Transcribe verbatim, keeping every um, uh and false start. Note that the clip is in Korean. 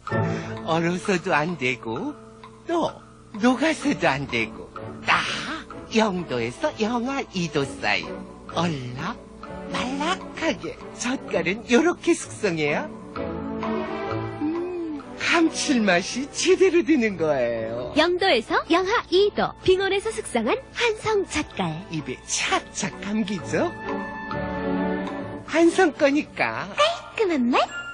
얼어서도 안 되고 또 녹아서도 안 되고 딱 영도에서 영하 이 도 사이 얼락 말락하게 젓갈은 요렇게 숙성해야 음, 감칠맛이 제대로 드는 거예요. 영도에서 영하 이 도 빙원에서 숙성한 한성 젓갈. 입에 착착 감기죠? 한성 거니까 깔끔한 맛